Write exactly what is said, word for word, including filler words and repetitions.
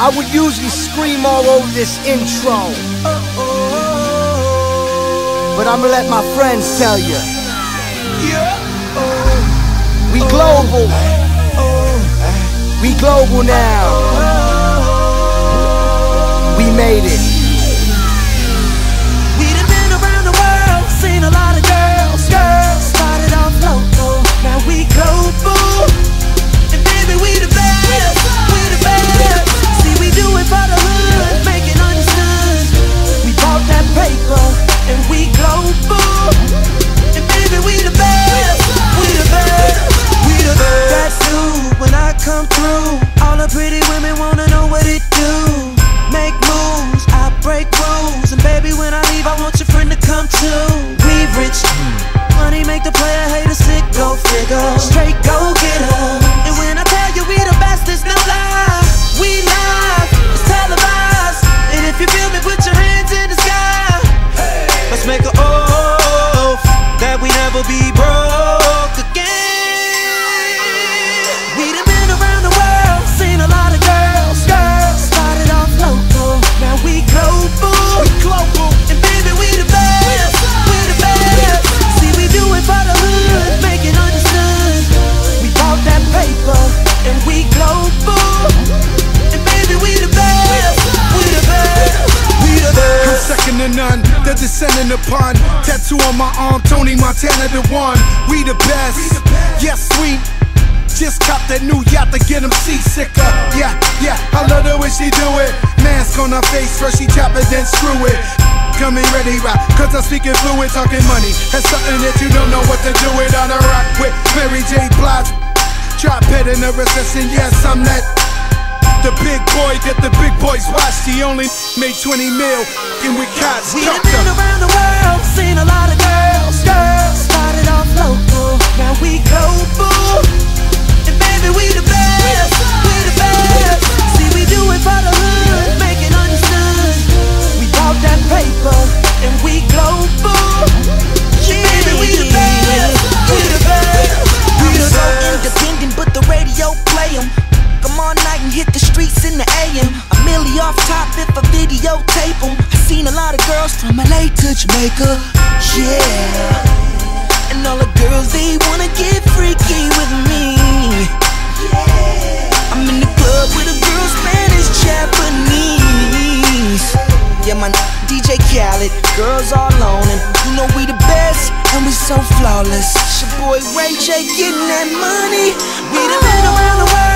I would usually scream all over this intro, but I'ma let my friends tell you. We global. We global now. We made it. We done been around the world, seen a lot of girls. Girls started off local, now we global. And baby, we the best, we the best. See, we do it for the hood, make it understood. We bought that paper, and we global. And baby, we the best, we the best, we the best. That's new when I come through. All the pretty women wanna know what it do. Make moves, I break rules. And baby, when I leave, I want your friend to come too. We rich, money make the player hate a sick, go figure. Straight go getter. And when I tell you we the best, it's no lie. We live, it's televised. And if you feel me, put your hands in the sky. Let's make an oath that we never be broke again. We done been around the world, seen a lot of girls. Girls started off local, now we global. We global. And baby, we the best, we the best. See, we do it for the hood, make it understood. We bought that paper, and we global. And baby, we the best, we the best, we the best. I'm second to none, they're descending upon. Tattoo on my arm, Tony Montana the one. We the best, yes sweet. Just cop that new yacht to get him seasicker. Yeah, yeah, I love the way she do it. Mask on her face, first she chop it, then screw it. Coming ready, rock, cause I'm speaking fluid, talking money. That's something that you don't know what to do with. On a rock with Mary J. Blige. Drop head in a recession, yes, I'm that. The big boy that the big boys watch. He only made twenty mil, and with cots. We done been around the world, seen a lot of girls. Girls started off local, now we global. And baby, we the best, we the best. See, we do it for the hood, make it understood. We bought that paper, and we global. Yeah, baby, we the best, we the best, we the best. I'm so independent, but the radio play 'em. Come all night and hit the streets in the A M. I'm merely off top if I videotape 'em. I seen a lot of girls from L A to Jamaica, yeah. And all the girls, they wanna get freaky with me. I'm in the club with a girl, Spanish, Japanese. Yeah, my D J Khaled, girls all on, and you know we the best, and we so flawless. It's your boy Ray J getting that money. We done been around the world,